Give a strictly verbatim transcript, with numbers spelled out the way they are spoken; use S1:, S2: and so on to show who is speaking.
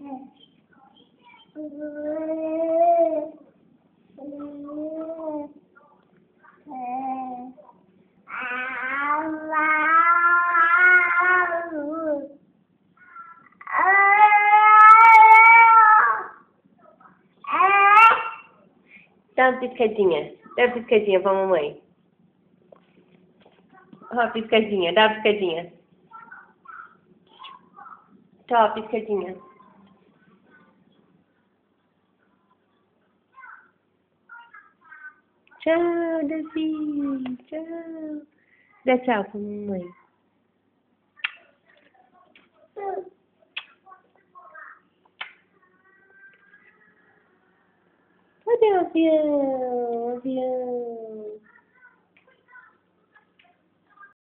S1: Dá uma piscadinha. Dá uma piscadinha pra mamãe. Ó, uma piscadinha. Dá uma piscadinha. Tchau, piscadinha. Tchau, Davi. Tchau. Dá tchau pra mamãe. Cadê o avião? Avião.